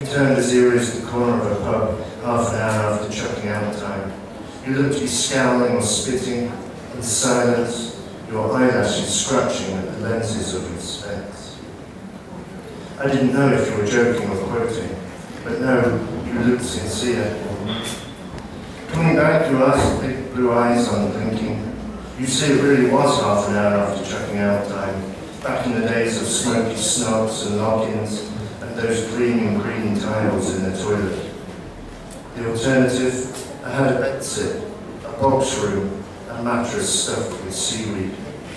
turned as he raised the corner of a pub half an hour after chucking out time. You looked to be scowling or spitting in silence, your eyelashes scratching at the lenses of your specs. I didn't know if you were joking or quoting, but no, you looked sincere. Coming back, you asked, big blue eyes unblinking. You see, it really was half an hour after chucking out time, back in the days of smoky snobs and lock-ins and those gleaming green tiles in the toilet. The alternative, I had a bedsit, a box room, a mattress stuffed with seaweed.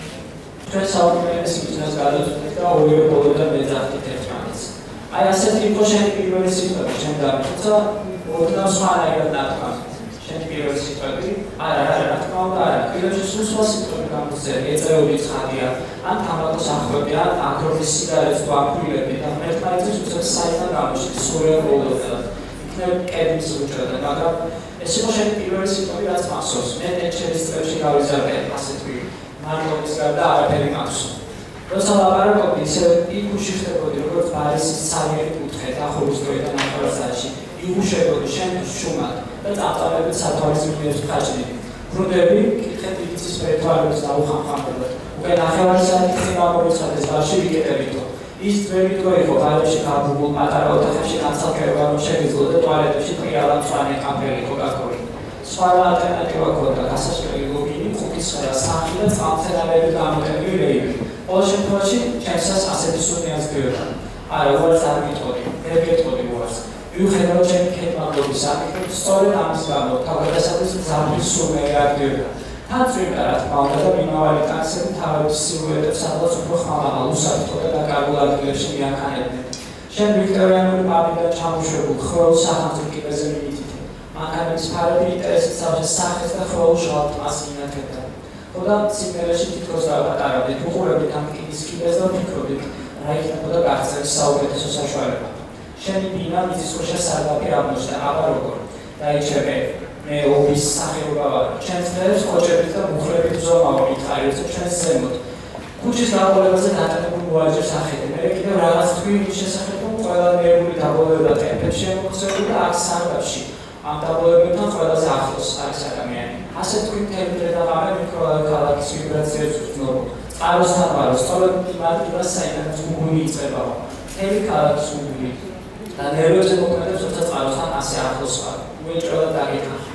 I said to you, "Shall we go see the agenda?" So, what was my idea that one? Shall we go see the? I come back. You just was to come to say it's a bit harder. And come to Sahodia, and to the cigarettes to appeal. And I tried to side and down. She's so old of that. No cabins to each other. A social university that's muscles. And actually, she goes out and passes through. Marco is got that very much. Rosa Lavarco is a Ikushita body, Robert Paris, Sally, Putreta, Hostoy, and Akrasashi, Ikusha, Schumann, but after the Satoris years tragedy. Rudebi, it is spiritual with Nauham. When I have said about Satisfaction, get a little. East very good for Chicago, Matarota, Shinasaka, Chevis, the toilet, Chicago, and Campbell, Coca-Cola. Swala alternative, Casas, Cookies, Sakinas, after a Ocean Pochi, Texas, as a Sunias Bureau. I was arbitrary, very was. You had no change came out of the Sabi, story Amsterdam, Tavasas, Zambi, Sumaya Bureau. Country that founded in our accent, how to see where the Sabbath of Pohama, Usa, Toda, Gabula, Gilshia, Canet. Shen Victorian Republic, Chamushu, Crows, Sahan to keep as a meeting. Mankind parody as such a sack as the crow shot, asking a cat. Oda simulation because I had to hold a becoming skills of included, right and the backs and south at the social. Shelly Pina is social salary almost an hour. Daicheve, may always Sahiba, chancellors, Cochevita, Mufre, Zoma, Italians, Chancellor. Which is now what was an atom was just a hit. American Ramas, 3 inches of a while they would double the temperature, so the dark sound of sheep. And double the for the Zafos, I said, I said, we take the American Super no. I was not about stolen in my saying that who needs a bar. Heavy colors who need. And there was a moment of the Altan Asiatos, which are the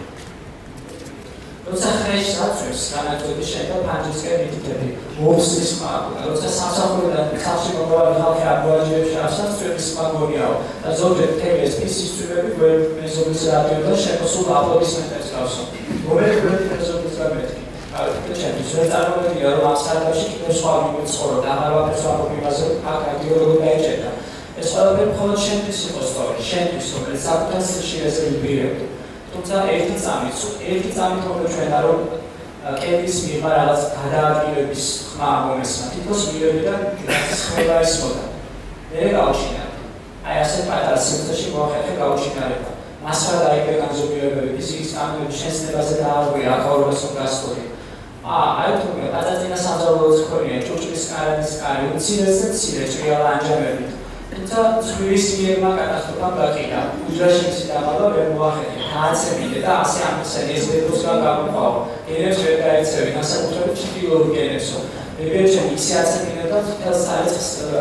Those are fresh subjects, and I told the shape of Panjis getting to the wolves this mark. Those are some of the country of how they are budget, substance, Magonia, as all the tables, pieces to everywhere, Mesopotamia, the shape of Sula, this and that's also. Whoever is of the Slavery, the champions, I don't know the other outside of Chicken Swami with Soro, the Hara, the Swami was a pack, the Euro agenda. As well as the Polish story, Shanty, so the substance she has a period. Tutta ერთი წამით თქვენდა რომ კედის მიება რაღაც გადაადგილების ხმა მომესმა თითქოს მიერიდან ხმება ისმოდა მე გავშინა აი ასე პატარა სივრცეში მოახერხე გავშინარება მას რა დაიგე განზომილებები ფიზიკის კანონების შესწებაზე დაარღვია აკაურებას გასწორი აი თუ მე პატაძინა სამზარეულოს ქონია ჭურჭლის კარადის კარი უცირეს და ცირე ჭრიალა ანჯამებით თუმცა ზღვის მიერმა კატასტროფა დაკიდა უჯრაში სიტამალა ვერ მოახერხე Handsome, that's Amazon is the Russia. Games were very serving as a little chill game. So, the version is as a minute of the size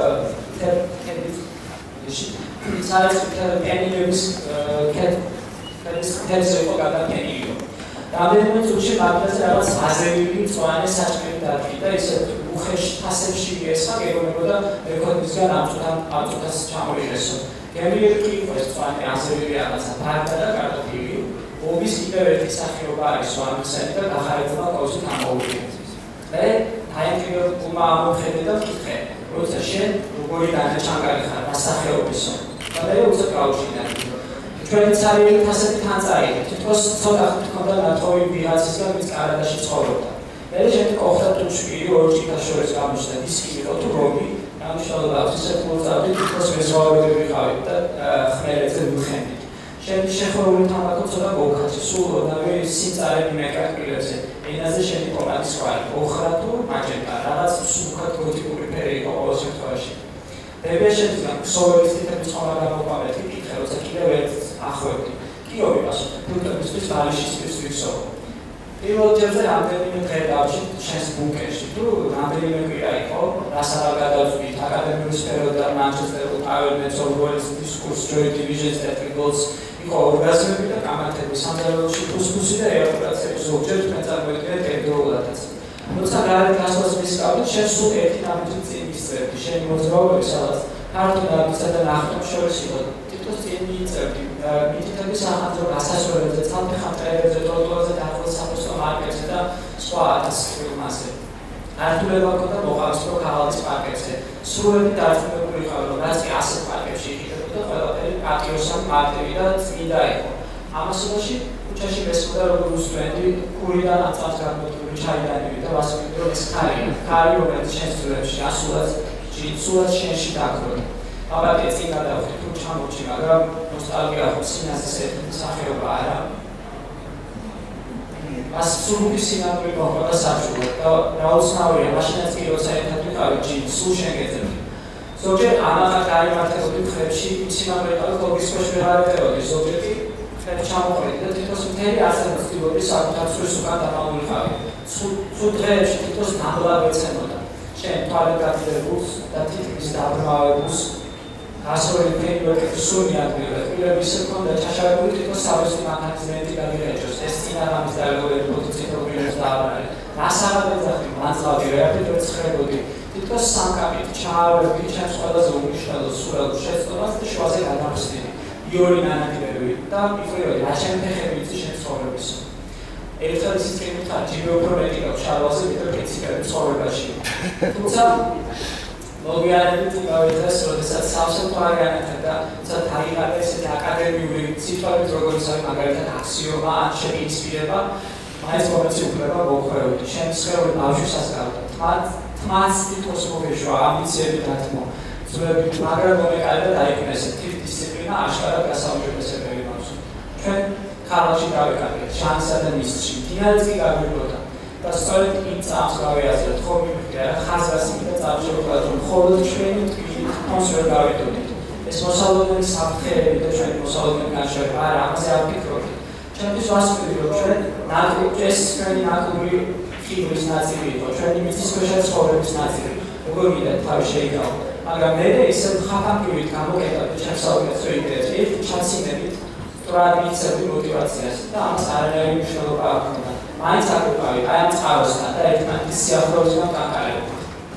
of any use heads of any. Now, the Tucci Matters as a unit to any such that there is a Bush passive she is a game of the recognition up to the chamber. Can we keep first one answer as a part of the TV? Obviously, there is a Hioba, Swan Center, a high flock also come over. Then, I think of Puma headed up to head, wrote a shed, Uguri and Changa, Masahio Bison. But there was a couch in that. The train salary has a Tanzai. It was thought after condemnatory Vihas with Karadash Horror. There is a offer to Shiri or Chica Shores Gamush that is here to Roby. I'm sure about this because we saw that Khmelets and Bukhari. Sheffield will come to the book at Sulu, and we sit at the Mecca in addition to that squad, Ochratu, Magenta, Radas, Sukat, Kotiku, Peri, or Ocean. The patient so is the Tomara, ახვევდი. კიოვი პასუხი, ფილტრებისთვის ვალიში ვიფსო. პირველ ჯერზე რამდენიმე დღე დავჭირთ შენს ბუნკერში, თუ რამდენიმე კვირა იყო, რასადა გადავწვით აკადემიური სფეროდა, მანჩესტერ აირლენდს ორგოლის დისკურს, Joy Division's Ethics, იყო ორგაზმები და კამათები სამზარეულოში ფუსფუსი და ეავტურაციები ზოგჯერ მეწარმოებდნენ ტერიტორიულადაც. როცა გარეთ გასვლას მისკავდით, შენ სულ ერთი ნაბიჯი წინ მისწრებდი, შენი მოძრაობები სადაც ქართულ ნაბიჯსა და ნახტომს შორის იყო. თითოს წინ მიიწევდი, მითითების ახალ გასასვლელებზე, ცალფეხა მტერებზე, ტროტუარზე დაახლოებით საფოსტო მარკებზე და სხვა ათასხილმაზე. ართულება ჰქონდა მოყავისფრო ქაღალდის პარკებზე. სრულებით დარწმუნებული ვიყავი, რომ რაც კი ასეთ პარკებში იყიდებოდა, ყველაფერი პატიოსან მარტივი და წმინდა იყო. ამასობაში ქუჩაში მესმოდა როგორ უსვენდი კურიდან აწავს გამოთვლილი ჩაიდანები და ვასწავლდი, რომ ეს ქარი, რომელიც შენს ძვლებში სულად შენში დაგვროდი. აბატე წინ გადავხდი, თუ ჩამოვჭი, მაგრამ ნოსტალგია ხო სინაზის ერთ-ერთი სახეობა არა. მას სულუქის სინამდვილე მოხდა საბჭოა და რაუცნაურია, მაშინაც კი როცა ერთად ვიყავით ჯინს, სულ შენ გეძებდი. ზოგჯერ ამაღა გაიმართებოდი მხრებში, სინამდვილე ყავით ლოგისტიკაში ვეღარ ეტევოდი, ზოგჯერ კი ხელი ჩამოყრიდი და თითოს მთელი არსება ვწდივოდი საკუთარ სულს უკან დამამულიყავი. სულ დღეებში თითოს ნაბლა ვეცემოდა. შენ თვალით გაგდებულს და თითქმის დაბრმავებულს ასორი ფეინვერკი სუნი ადგილზე, კვილების ჰქონდა ჩაშარებული თითოს საბჭოთა მანქანიზმენტი გადაიჭროს, ეს წინარამის დაგროვებული პოზიციები პრობლემებს დააბარე. რასაღად ეძახდი, მანძილავდი, რეაქტივ ეცხრებოდი, თითოს სამკაპით ჩაავერდი ჩემს ყველაზე უმნიშვნელო სურათს შეცდომას და შუაზე გადავხსნიდი. იური ნანაკირები და მიყრიოდი, რა ჩემი ფეხები იცი შენ ცხოვრებისო. ერთხელ ისიც კი მითხარ, ჯიბე უფრო მეტი გაქვს შარვალზე, ვიდრე კეციკები ცხოვრებაში. თუმცა მოგვიანებით იმავედრეს, როდესაც სავსე არიანათან და თუმცა დაიღადა ესეთი აკადემიური ციფრებით, როგორც არის მაგალითად აქსიომა, ან შეინსპირება, მაინც მომეცი უფლება მოუხვევდი. შენ სხეული ბავშვისას გავდა. თმაც თითოს მოგეშვა, ამბიციები დათმო. ძვლები, მაგრამ მომეკარება დაიქნეს თვით დისციპლინა აშკარად გასაუმჯობესებელი მაქვს. ჩვენ ქალაქში გავეკარგეთ, შანსა და ნისლში, მდინარეც კი გაგვიბროდა. და სწორედ იმ წამს გავეაზრეთ, ხომ მივხვდა რა ხაზრას იმდა წამშევდათ, რომ მხოლოდ ჩვენი თქმით თავს ვერ გავიდოდით. ეს მოსალოდნელი საფრთხეები და ჩვენი მოსალოდნელი განშრება არა, ამაზე არ ვფიქრობთ. ჩემთვის ვასწავლი, რომ ჩვენ ეს ჩვენი ნაკური ხიბრის ნაწილი იყო, ჩვენი მიწისქვეშა ცხოვრების ნაწილი. როგორ მინდა თავი შეიკავო. მაგრამ მე ისევ ხაფანგივით გამოკეტა ჩემს საუკეთესო იდეებს, ერთი ჩაცინებით სწორად მიცემდი მოტივაციას და ამას არანაირი მნიშვნელობა არ ჰქონდა. მაინც აკვირვავი, აი ამ წყაროსთან და ერთმანეთის სიახლოვესთან კანკარებოდი.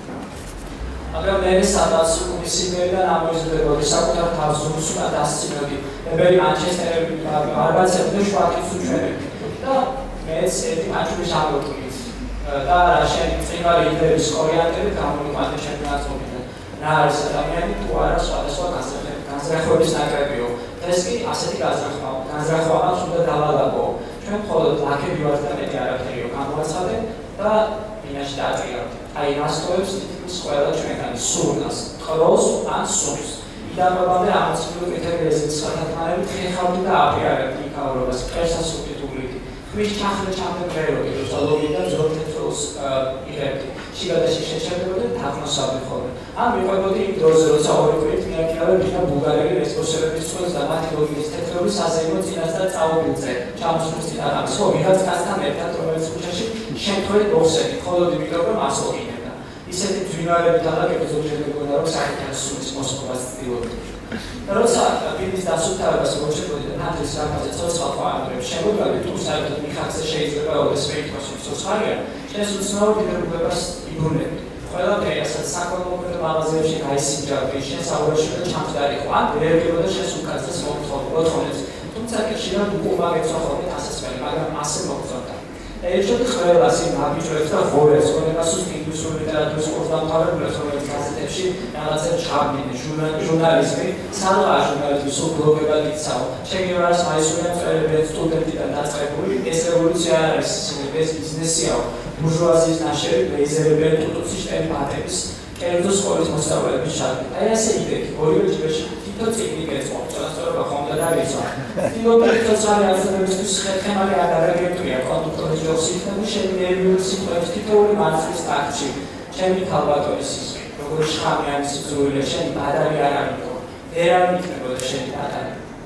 მაგრამ მე სადაც სიმღერიდან ამოიზრდებოდი, საკუთარ თავს ზუსტად დასცინოდი, ებერი მანჩესტერები ბარბაცები და შვაკიც უჩვენებდი. და მეც ერთი მაჩვრის ამოვკრით და რა შენი წინვარი იდეების კორიანტები გამოვიყვანე ჩემი ნაწილიდან. რა არის ადამიანი თუ არა სხვადასხვა განზრახვების ნაკრებიო. ეს კი ასეთი განზრახვა აქვს უნდა დავალაგო. ჩვენ მხოლოდ ლაქები ვართ და მეტი არაფერიო გამოაცხადე და მინაში დააჭირავთ. აი რასტოებს თითქმის ყველა ჩვენგანი სურნას, ყროს ან სურს. იდამაბამდე ამოცნული კრიტერიების სათანადოდ ხეხავდი და აპიარებდი იქაურობას, ყერსას უკიდურით. ხმის ჩახლე ჩამდგეროდი, როცა ლოგინდა ზოგთეთროს იღებდი. შიგადაში შეჩერდებოდი და დაღმოსავდი ხოლმე. ან მიყვებოდი იმ დროზე, როცა ორი კვირით მიაკირავებდი და ბულგარელი რესპონსორების წყვილს და მათი ლოგინის თეთრობის საზეიმო წინასწარ წაუგილწე. ჩამოსვლის წინააღმდეგ, ხო, ვიღაც კაცთან ერთად, რომელიც ქუჩაში შემთხვევით მოხსენით, ხოლოდ იმიტომ, რომ მას ოყინებდა. ისეთი ძვინვარები დალაგები ზოგჯერ მეგონა, რომ საკუთარ სულის მოსყობას ცდილობდი. და როცა ბიბლის დასუფთავებას მოჩებოდი და ნაძრის რაფაზე ცოცხალ ყვავილებს შემოგვიყვანდი, თუ საერთოდ მიხარზე შეიძლება ოდეს მეითვასო ცოცხალია, შენს უცნაურ დიდებულებას იბრუნებდი. ყველაფერი, რასაც საქველმოქმედო მაღაზიებში გაისინჯავდი, შენს აურაში და ჩამჯდარიყო, ან ვერგებოდა შენს უკაცრეს მოთხოვნებს. თუმცა კი შეიძლება უკუმაგეცვა ხოლმე ასასმელი, მაგრამ ასე მოგწონდა. ერთად ყველას იმ აბიჭოებს და ღორებს, რომელსაც ინგლისური ლიტერატურის კურსდამთავრებულებს, რომელიც გაზეთებში რაღაცა ჩაბმიდნენ, ჟურნალიზმი, სალაა ჟურნალიზმი, სულ ბლოგებად იცავ. ჩეგევარას მაისურიან წვერებია სტუდენტიდან დაწყებული, ეს რევოლუცია არ არის, ეს ბიზნესიაო. ბურჟუაზიის ნაშერი, ბლეიზერები, ტუტუსი შტემპატების, კერძო სკოლის მოსწავლეების ჩადით. აი ასე იდექი, ორივე ჯიბეში თითო წიგნი გეწყობ, წონასწორობა ხომ და დაგიცვა. თილობები თოცარი აზრებისთვის ხერხემალი ადარაგებია, კონდუქტორის ჯობს იქნება შენი ნერვიული სიტყვების თითოეული მარცხის ტაქტში. ჩემი ქალბატონის სისხლი, როგორც შხამიანის ზურია, შენი ბადარი არ ამიქო. ვერ არ იქნებოდა შენი ბადარი.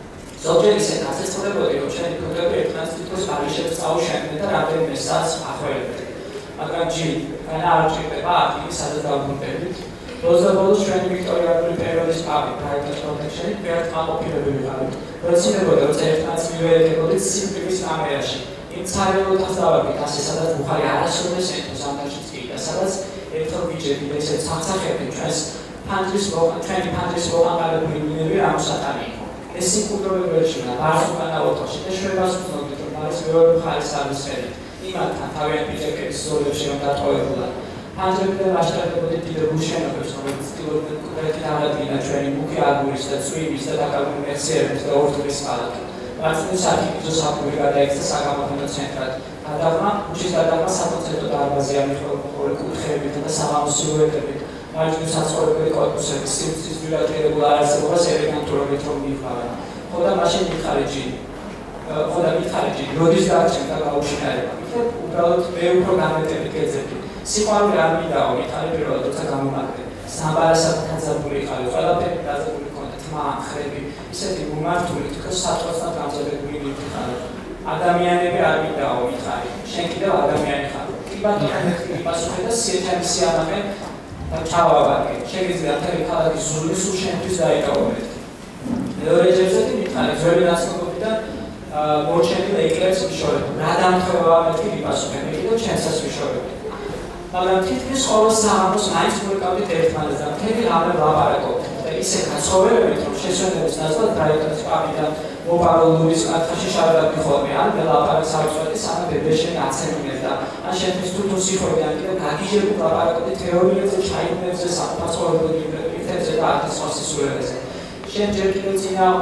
ზოგჯერ ისე გასაცხადებოდი, რომ შენი ფუტები ერთმანეთს თითქოს აღიშებს წაუშენდნენ და რამდენიმე საათს ახველებდნენ. მაგრამ ჯი, არ ჭირდება ადგილი, სადაც დავბრუნდებით. ბოლოს ჩვენი ვიქტორიანული პერიოდის პაპი, private protection-ი ერთ მაყოფილებელი ვიყავით. პროცედურა, როცა ერთმანეთს მივეერთებოდით სიმპტომის კამერაში. იმ ცარიელოთაც დავაგეთ ასე, სადაც ბუხარი არასოდეს ეთოს ამდაშიც კი და სადაც ერთო ბიჭები და ისე ცახცახებდნენ ჩვენი ფანჯრის მოყანყალებული მინები ამოსატანი იყო. ეს სიკვდილები ვერჩინა, ბარს უკანა ოთახში და შვებას ვცნობდით, რომ არის მეორე მხარის სამისხელი. იმათთან თავიანთი ბიჭების ზოლებში რომ დატოვებულა. ფანჯრებიდან აშკარებოდით დიდებულ შენობებს, რომელიც ცდილობდნენ კონკრეტი აღადგინა ჩვენი მუქი აგურის და წვიმის და დაკარგული მეხსიერების და ორთულის ხალხი. მარცხენა საფიქრო საფუძველი გადაიქცა საგამოფენო ცენტრად. გადაღმა, მუშის გადაღმა საკონცერტო დარბაზი ამიხოლე კუთხეებით და საღამო სილუეტებით. მარჯვნივ საცხოვრებელი კორპუსების სივრცის ბილატერებულ არარსებობას ელეგანტურობით რომ მიიღავენ. ხოდა მაშინ მითხარიჯი, როდის დარჩენდა გაუჩინარება. იქნებ უბრალოდ მე უფრო გამეტებით გეძებდი. სიყვარული არ მინდაო, მითხარი პირველად როცა გამომაგდე. სამბარასად გაძაბული იყავი, ყველაფერი დაძაბული ჰქონდა, თმა, ხრები, ისეთი უმართული, თქოს საწყვეტად გამზადებული მითხარი. ადამიანები არ მინდაო, მითხარი. შენ კიდევ ადამიანი ხარ. კი ბატონო, მეთქი პასუხი და სიეთემი სიამაყე და ჩავაბარგე. შეგიძლია მთელი ქალაქის ზული სულ შენთვის დაიკავოთ. მეორე ჯერზეთი მითხარი, ძველი ნაცნობობიდან მორჩენილ ეკლებს ვიშორებ. რა დამთხევაა მეთქი მიპასუხე, მე კიდევ ჩემსაც ვიშორებ. მაგრამ თითქმის ყოველ საღამოს მაინც მოვიკავდით ერთმანეთს და მთელი ღამე ვლაპარაკობდით და ისე გაცხოველებით, რომ შესვენების ნაცვლად ბრაიტონის პაპიდან მოპაროლურის კათხაში შარდავდი ხოლმე, ან ველაპარაკს ავწვეთი, სანამ ბებეშენი აცემინებდა, ან შენთვის თუთუ სიხვები, ან კიდევ გაგიჟებულ ვლაპარაკობდით თეორიებზე, ჩაიგნებზე, საფასოვებულ მითებზე და ათასხმას სისულელეზე. ჩვენ ჯერ კიდევ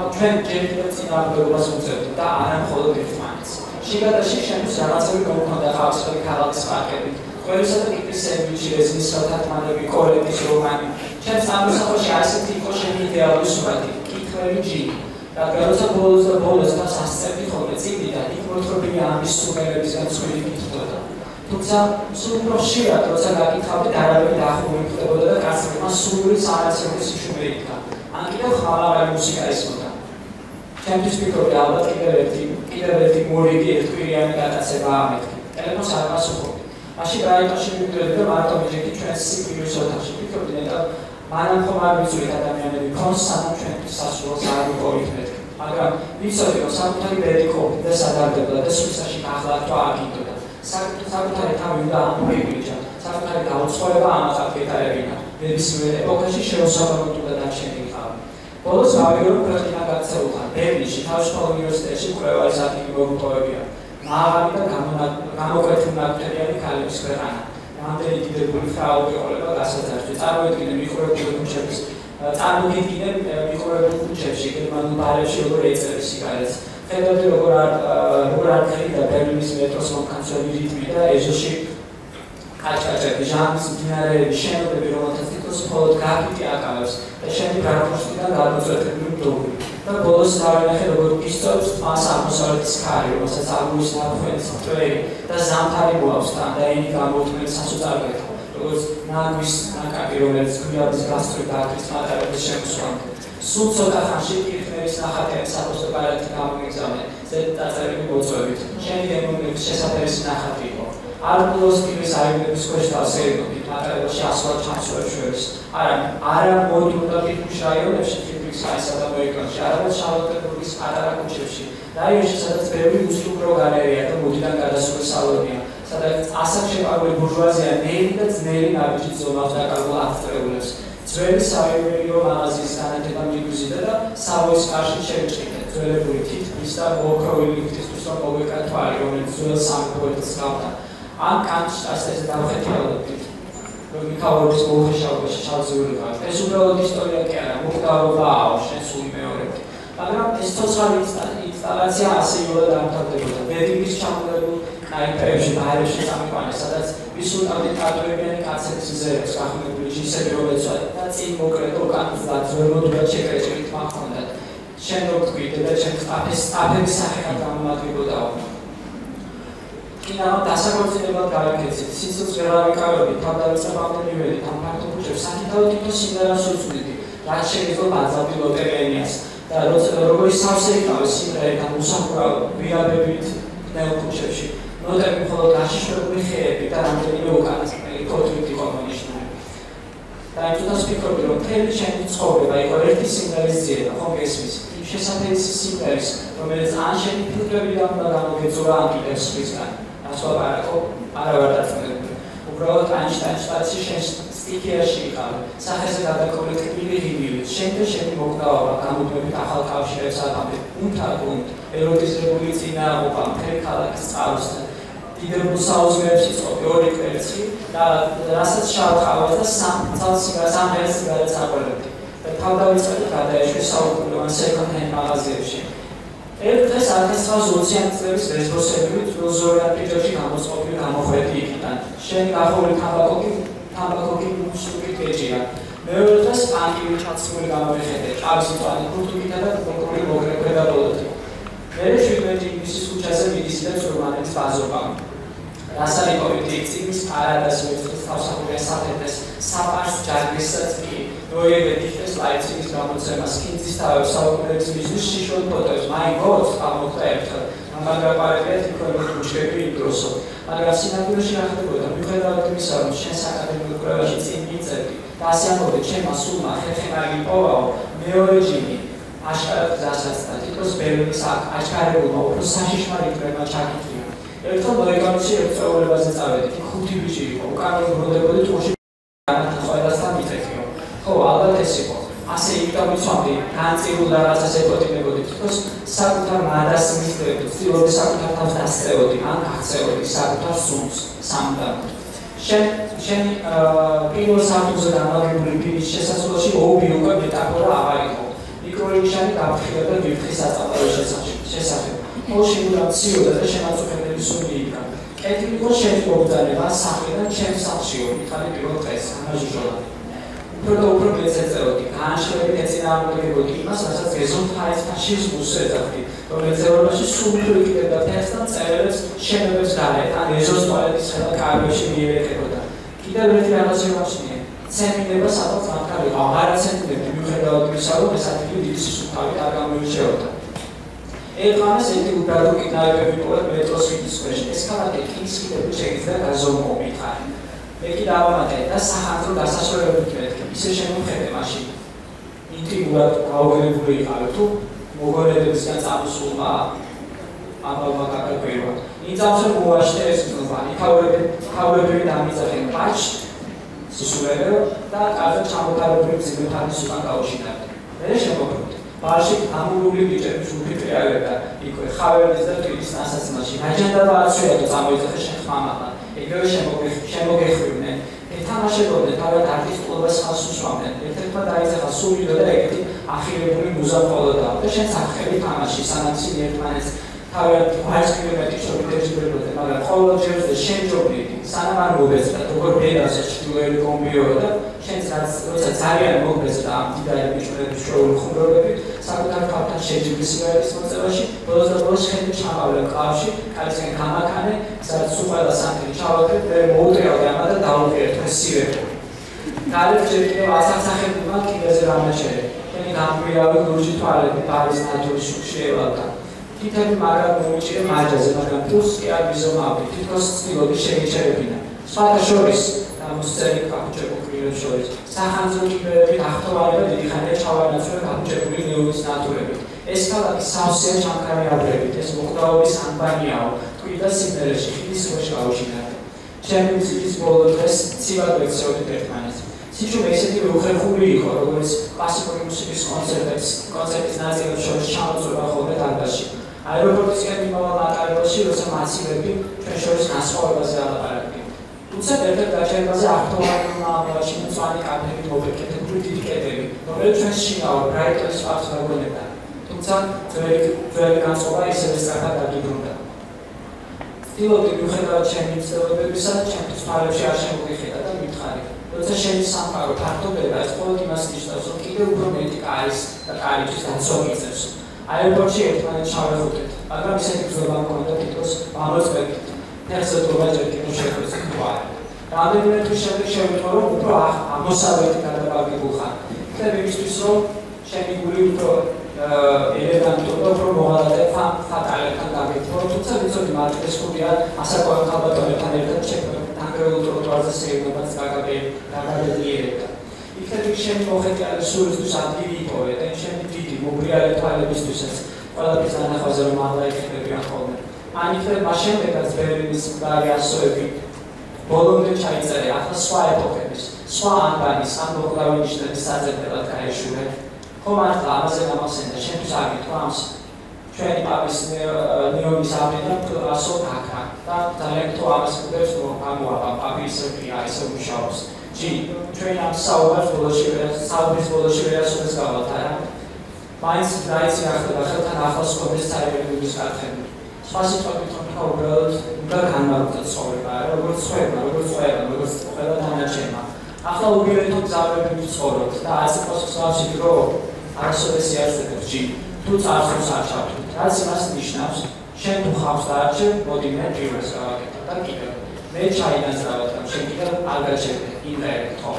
წინააღმდეგობას ვუწევდით და არა მხოლოდ ერთმანეთს. შიგადაში შენთვის რაღაცები გამქონდა ხალხისფერი ქალაქის პარკებით. ყველისა და კიპრის სენდვიჩი, რეზინის სათათმანები, კოლეთის რომანი. ჩემს სამოსახლოში ასეთი იყო შენი იდეალური სურათი, კითხველი ჯინი. რადგან როცა ბოლოს თავს ასწევდი ხოლმე წიგნიდან, იქ მოთხრობილი ამის სუმერებისგან ცხვირი კითხულობდა. თუმცა სულ უფრო ხშირად, როცა გაკითხავდით, არაფერი დაახლოებით ხდებოდა და კაცებმა სრული სანაცვლოდ სიშვე იქნა. ან კიდევ ხმალავალი მუსიკა ისმოდა. ჩემთვის ვფიქრობდი, ალბათ კიდევ ერთი მორიგი ერთკვირიანი გადაცემაა მეთქი. ტელეფონს არ პასუხობდი. მაშინ ბრაიტონში მივიდოდი და მარტო მიჯექი ჩვენს სიკვდილის ოთახში. ვფიქრობდი, ნეტავ მანამ ხომ არ ვიცოდით ადამიანები ქონს, სანამ ჩვენთვის სასურველს არ მიპოვით მეთქი. მაგრამ ვიცოდი, რომ საკუთარი ბედი ყოფით და სადარდებოდა და სულსაში გახლართვა აგინდოდა. საკუთარი თავი უნდა ამოიგრიჯა, საკუთარი გაუცხოება ამაყად გეტარებინა. ნებისმიერ ეპოქაში შეუსაბამოდ უნდა დარჩენილიყავი. ბოლოს ავიღო, რომ ქვეყნა გაქცეულიყავ ბერლინში, თავისუფალ უნივერსიტეტში მკვლევარის ადგილი მოგუპოვებია. მაღალი და გამოკვეთილი ნაკვთებიანი ქალების ქვეყანა. რამდენი დიდებული ფრაული ეყოლება გასაძარში. წარმოიდგინე მიყურებულ ქუჩებში, გერმანულ ბარებში როგორ ეწევს სიგარეტს. ხედავდი როგორ არ ხერხდა ბერლინის მეტროს მომხანწველი რიტმი და ეზოში კაჭკაჭები, ჟანგის მდინარეები, შენობები, რომელთაც თითქოს მხოლოდ გრაფიტი აკავებს და შენი გრაფიტიდან გადმოწყვეტილი მდოვრი. და ბოლოს დავინახე, როგორ ისწორებს მას აღმოსავლეთის ქარი, რომელსაც აგურის ნახვენის მტვერი და ზამთარი მოაქვს თან და ენი გამოუთმელი სასოწარკვეთ, როგორც ნაგვის ნაკაკი, რომელიც გვიაბის გასწვრივ დააქრის მატარებლის შემოსვლამდე. სულ ცოტა ხანში კირხნერის ნახატები საფოსტო ბარათი გამოგიგზავნე, ზედ დაწერილი მოწვევით. შენი დემონების შესაფერისი ნახატი იყო. არბულოს კიბის აივნების ქვეშ დავსერიგობდი, მატარებელში ასვლა ჩამსვლებს შორის. არა მოდიოდა კირხნის რაიონებში, საისა და მოიკრონში, არამედ შარლოტენბურგის პატარა ქუჩებში. რაიონში, სადაც ბევრი უსტუმრო გალერეა და მოდიდან გადასული სალონია, სადაც ასაკ შეყვარებული ბურჟუაზია ნელი და ძნელი ნაბიჯით ზომავს დაკარგულ აღწევულებს. ძველი საიუველირო მაღაზიის განათება მიგვიზიდა და სავოის კარში შევჭრით, ძველებული თითქმის და მოოქროვილი ღვთისთვის რომ მოვეკა თვალი, რომელიც ძველ სამეფოებს გავდა. ან კანტშტასეზე დავხეთიალობდით. რომ მიქაურობის მოუხეშავებაში ჩავზეული ვარ. ეს უბრალოდ ისტორია კი არა, მუხტარობაა შენ სული მეორეთი. მაგრამ ეს ცოცხალი ინსტალაცია ასე იოლა დამთავრდებოდა. ბედიგის ჩამოღებულ კაიფერებში, ბაერებში წამიყვანეს, სადაც ვისულტავდით კარტოებიანი კაცების მზერებს, გახმებული ჯისები რომელსაც და წინ მოკრედო კანწლად ზვერმოდურად შეკრეჭილი თმა ჰქონდათ. შენ რო თქვით და ჩემ სტაფების სახელად გამომადგებოდაო. კინაო დასაკონცერტებად გავიქეცით, სიცოცხლეს ვერ ავიკავებდით, თავდავიწყებამდე მივედით ამ ფაქტობრივ საკითხავ თვითონ სიმღერას უწვდით, რაც შეიძლება აძაბი ლოტერიას და როგორც სავსე იქნება სიმღერიდან უსახურაო ვიაბებით ნეოქუჩებში ნოტები მხოლოდ გაშიშვებული ხეები და რამდენიმე უკანასკნელი კოტრით იყო მონიშნული. და იმ წუთას ვფიქრობდი, რომ მთელი ჩემი ცხოვრება იყო ერთი სიმღერის ძიება, ხომ გესმის? იმ შესაფერის სიმღერის, რომელიც ან შენი ფილტრებიდან უნდა გამოგეწურა, ან კიდევ სხვისგან. რაც ვაპარაკო, არა ვარ დაწუნებული. უბრალოდ აინშტაინის შენ სტიქიაში იყავი, სახეზე გადაკრული ტკბილი ღიმილით, შენ შენი მოკდაობა, გამუდმებით ახალ კავშირებს აბამებ, უნთაგუნდ, ეროტიზებული წინააღმობა, მთელი ქალაქის წყაროსთან. დიდებულ საუზმეებში წყობი ორი კვერცხი და რასაც შავყავას და სამღერას სიგარეტს აყოლებდი. და თავდავიწყებდი გადაეშვი საუკუნოვან სეკონდ-ჰენდ მაღაზიებში. ერთ დღეს 1920-იანი წლების ლესბოსები ძველ პიჯოში გამოწყობილი გამოხვედი იქიდან. შენი გახური თამბაქო მუსიკით ეჭირა. მეორე დღეს პანკივი ჩაცმული გამოვიხედე, ჭავის მწვანე ქურთუკითა და კონკრეტული მოგრეკვედა ბოლოთი. მერე 17 ივნისის ქუჩაზე მიდისიდა ცურმანების ბაზობა. რასალიკოვიტი წიგნის პარადას ვეცრის თავსახურია საფრთხეს საპარს ჯარგესაც კი ნოიებე დიხეს ლაიციგის გამოცემას კინძის თავებს საუკუნეების მიზნის შიშველ ფოტოებს მაინ გოც გამოხდა ერთხელ მაგრამ თითქოს უჩები იმ დროსო მაგრამ სინამდვილეში რა ხდებოდა მიუხედავად იმისა რომ შენ საკადემიო კვლევაში წინ მიწევდი და ასე ამბობდი ჩემმა სულმა ხერხემალი პოვაო მეორე ჯიმი აშკარად გზასაც და თითქოს ბერნის აჩქარებულმა უფრო საშიშმარი კვლევა ჩაკითხია ერთხელ მოიგამში ერთწეულებაზე წავედი ხუთი ბიჭი იყო უკანონო ბრუნდებოდი ტყუში ყველასთან მიწექიო ხო ალბათ ეს იყო ასე იგდამიცვამდი განწირულ რაღაცას ეკოტინებოდი თითქოს საკუთარ მადას მისდევდი ცდილობდი საკუთარ თავს დასწრებოდი ან გაქცევოდი საკუთარ სუნს სამუდამოდ შენ პირველ საფუძზე დამაგებული პირის შესაძლოში ოუბი უკვე მეტაფორა აღარ იყო მიკრონიშანი გაფრთხილდა და ვიფხის საწავლებო შესახებ მოში ურაციოდა და შემაწუხებელი სუნი იქა კეთილი იყო შენი მობრძანება სახლიდან ჩემს სახლშიო მიხარი პირველ დღეს ამაჟიჟოლა უფრო მეცეწეროდი განშლებებით ეწინააღმდეგებოდი იმას რასაც გეზონთ ხარისხთან შიზმულს ეძახდი რომელიც ევროპაში სულ უფრო იკიდებდა ფერს და მწერლებს შენობებს გარეთ ან ეზოს ტუალეტის ხელა კარებში მიერექებოდა კიდევ ერთი რაღაცა ვაჩნიე ცემინება სადაც მათგან იყო აღარაცემდებდი მიუხედავად იმისა რომ ეს ადგილი დიდი სისუფთავით არ გამოირჩეოდა ერთმანეს ერთი უბრალო კინაებები ყოლად მეტროს ხიდის ქვეშ ეს ქალაქი კინის ხიდები შეიძლება გაზომო მითხარი მე კი დავამატე და სახანძრო დასასრულებლად მეთქი ისე შემოხედე მაშინ ინტიმურად გაუგებებული იყავი თუ მოგონებებისგან წამოსულმა ამბავმა გაკეთება იწამსო მოაშთე ეს ცნობა იქაურები დამიწახენ პაჩ სისულელო და კარგად ჩამოყალიბებული ძიმეთანის უკან გაუჩინარდი მე შემოგვიყვი ბარში ამურული ბიჭები ჯგუფი პრიავერდა იქვე ხავერდის და ტვილის ნასაცმელში გაჯანდაბა აცვია და წამოიძახე შენ ხმამაღლა ეგრევე შემოგეხვიდნენ ეთამაშებოდნენ თავად არტისტულობას ხალხს უსვამდნენ ერთ-ერთმა დაიძახა სულიდო და ეგეთი ახირებული მუზა ყოლოდა და შენ საფრთხები თამაში სანამ ისინი ერთმანეთს თავად 5 კილომეტრის შორით ეჯიბრებოდნენ მაგრამ ყოველ ჯერზე შენ ჯობდიდი სანამ არ მოგეცდა როგორ ბედაზე ჩრდილოელი კომბიოა და შენც როცა ძალიან მოგეცდა ამ დიდარი ბიჭუნების შოუი ხუმრობებით საკუთარ თავთან შეჯიბრი სიგარეტის მოწევაში ბოლოს და ბოლოს შენი ჩამავლე მყავში კაცენ გამაკანე სადაც სულ ყველა სამთელი ჩავაკრებ მე მოუტრიალდი ამა და დავუყიერთე სივერტო გარეთ ჯერ კიდევ ასახსახებულმა კიდეზე რამაჩერე შენი გამგვირავი ლურჯი თვალები ბარის ნატურის შუქში ევალდა თითები მაგრამ მომიჭირე მარჯაზე მაგრამ პულს კი არ ვიზომავდი თითქოს ცდილობდი შეგეჩერებინა სხვათა შორის გამოსწერი კაპუჩებულ კბილებს შორის სახანძრო კიბეებით ახტოვანი და დიდი ხანია ჩავანაცვლე კაპუჩებული ნეურის ნატურებით ეს ქალაქი სავსეა ჩამქარი აბრებით ეს მოკვდაობის ანბანიაო თქვი და სიმღერაში ხიდის ქვეშ გავუჩინარდი ჩემი მუსიკის ბოლო დღეს ცივად ვექცეოდით ერთმანეთს სიჩუმე ისეთი უხერხული იყო როგორც კლასიკური მუსიკის კონცერტის ნაწილებს შორის ჩამოწვევა ხოლმე დარბაზში აეროპორტისკენ მიმავალ მატარებელში როცა მაცივები ჩვენ შორის განსხვავებაზე ალაპარაკდნენ თუმცა ერთ-ერთ გაჩერებაზე აქტუალური მამაშინ მწვანე კაფეები მოვეკეთებული დიდი კედელი რომელიც ჩვენს შინაურ ბრაიტონის პარკს ვაგონებდა თუმცა ძველი განწყობა ისევე სწრაფად დაგიბრუნდა ცდილობდი მიუხედავად ჩემი ცდილობებისა ჩემთვის თვალებში არ შემოგიხედა და მითხარი როცა შენი სამყარო ფართობდება ეს მხოლოდ იმას ნიშნავს რომ კიდევ უფრო მეტი კარის და კარისთვის დაცვა მიწევს აეროპორტში ერთმანეთს ჩავეხუტეთ მაგრამ ისეთი გზობა მქონდა თითქოს ამოწმებით ფერსეთობა ჯერ კიდევ შეხვეცი თქვა რამდენიმე თვის შემდეგ შევიტყო რომ უფრო აღმოსავლეთი გადაბაგებულ ხარ ხდები იმისთვის რომ შენი გული უფრო ელეგანტურ და უფრო მოღალატე ფატალებთან გაგეთმო, თუმცა ვიცოდი მათ ეს ხუბია ასაკოვან ხალბატონებთან ერთად თანგრეულ ტროტუარზე სეირნობაც გაგადლიერებდა. იქნებ შენი მოხეტი არის სურისთვის ადგილი იპოვე და შენი დიდი მობრიალი თვალებისთვისაც ყველაფრის განახვაზე რომ აღლა იხდებიან ხოლმე. ან იქნებ მას შემდეგაც ბერლინის მდგარი ასოები ბოლომდე ჩაიწერე, ახლა სხვა ეპოქების, სხვა ანბანის, ან მოკლავინიშნების საძებნელად გაეშურე. ხომ ახლა ამაზე გამახსენდა, შენთვის არ გითხრა ამს ჩვენი პაპის ნეონის აბედა ასო თაკა და ძალიან თუ ამას მუდებს რომ ამოაბა პაპი ისე ვია ისე მუშაობს. ჯი ჩვენ ამ საუბარს ბოლოში ვერასოდეს გავვალთ არა? მაინც დაიცი ახლა ხელთან ახლოს ყოდეს საერთაშორისო კარტები. სხვა სიტყვებით რომ თქვა უბრალოდ უნდა განმარტო ცხოვრება, როგორც ცხოვრება, როგორც ყველა დანარჩენმა. ახლა უბრალოდ გზავნები ცხოვრობთ და ასე პოსტსავსი დრო არასოდეს იარსებებს ჯი. თუ წარსულს არ ჩავთვლით, რაც იმას ნიშნავს, შენ თუ ხავს დაარჩე, მოდი მე პირველს გავაკეთო და კიდევ მე ჩაინაცრავად, რომ შენ კიდევ არ გაჩერდე ინდაირექტ ხო?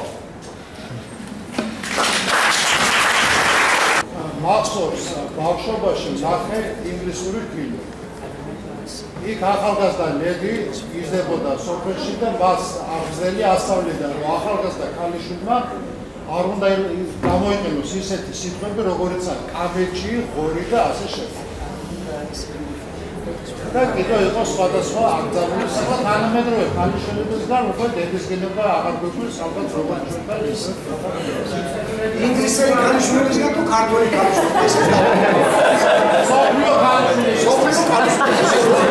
მახსოვს ბავშვობაში ნახე ინგლისური ფილმი. იქ ახალგაზრდა ლედი იზრდებოდა სოფელში და მას აღზრდელი ასწავლიდა, რომ ახალგაზრდა ქალიშვილმა არ უნდა გამოიყენოს ისეთი სიტყვები, როგორიც არის კაბეჭი, ღორი და ასე შემდეგ. და კიდევ იყო სხვადასხვა აკრძალული საკლა თანამედროვე ქალიშვილებისგან უკვე დედისგენობა აღარ გვექვის ალბათ როგორც ჩვენთან ისე. ინგლისელი ქალიშვილებისგან თუ ქართველი ქალიშვილებისგან? სოფლიო ქალიშვილებისგან.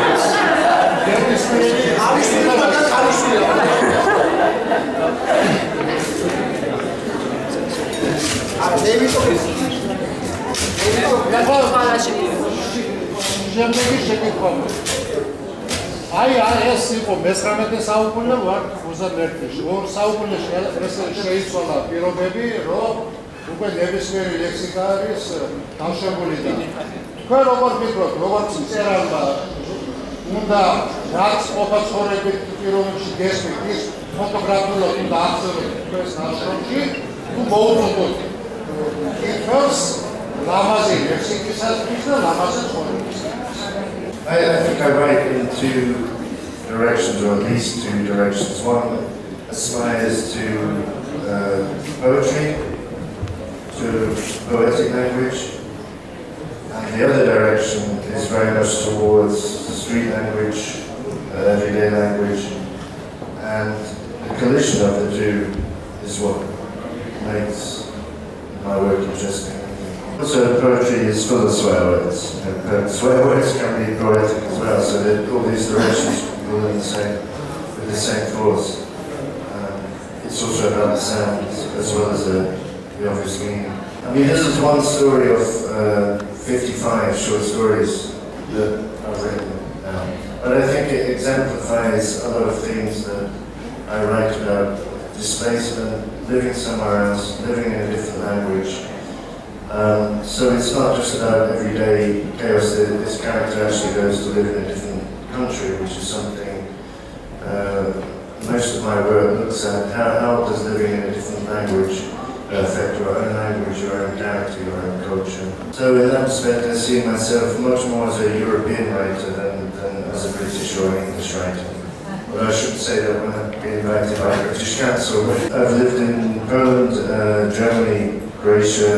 შემდეგი შეკითხვა. აი ეს იყო მე-19 საუკუნე ვარ 21-ში. 2 საუკუნეში ეს შეიცვალა პირობები, რომ უკვე ნებისმიერი ლექსიკა არის დავშებული და თქვენ როგორ ფიქრობთ, როგორც მწერალმა უნდა რაც ყოფა ცხოვრების პირობებში გესმით ის ფოტოგრაფიულად უნდა აღწეროთ თქვენს ნაშრომში, თუ მოუწოდოთ კითხვას ლამაზი ლექსიკისათვის და ლამაზი ცხოვრებისათვის. I think I write in two directions, or at least two directions. One aspires to poetry, to poetic language, and the other direction is very much towards street language, everyday language, and the collision of the two is what makes my work interesting. Also, poetry is full of swear words. Swear words can be poetic as well, so that all these directions go in with the same force. It's also about the sound as well as the obvious meaning. I mean, this is one story of 55 short stories that I've written now. But I think it exemplifies a lot of things that I write about: displacement, living somewhere else, living in a different language. So it's not just about everyday chaos. This character actually goes to live in a different country, which is something most of my work looks at. How does living in a different language affect your own language, your own character, your own culture? So in that respect, I see myself much more as a European writer than as a British or English writer. But I should say that when I've been invited by British Council, I've lived in Poland, Germany, Croatia,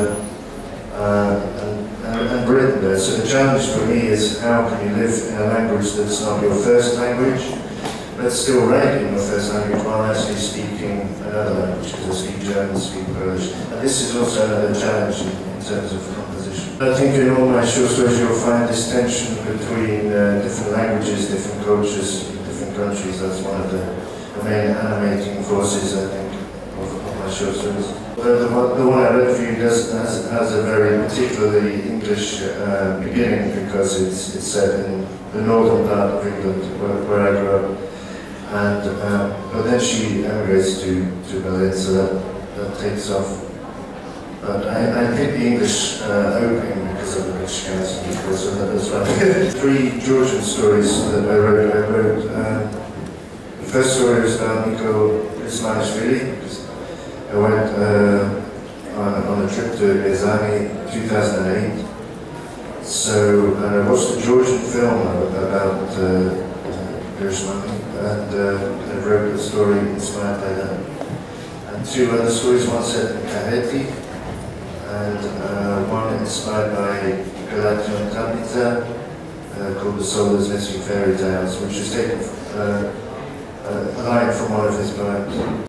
and Britain there. So the challenge for me is how can you live in a language that's not your first language, but still write in your first language while actually speaking another language, because I speak German, speak Polish. And this is also another challenge in terms of composition. I think in all my short stories you'll find this tension between different languages, different cultures, different countries. That's one of the main animating forces, I think, of my short stories. The one I read for you has a very particularly English beginning, because it's set in the northern part of England where I grew up, and but then she emigrates to Berlin, so that takes off. But I picked the English opening because of the British Council, so that's right. 3 Georgian stories that I wrote. The first story was about Nico Ismailishvili. I went on a trip to Ezani 2008. So I watched a Georgian film about Gershwani, and I wrote a story inspired by that. And two other stories, one set in Kaheti, and one inspired by Galatian Tabitha, called The Solar's Missing Fairy Tales, which is taken a line from one of his poems.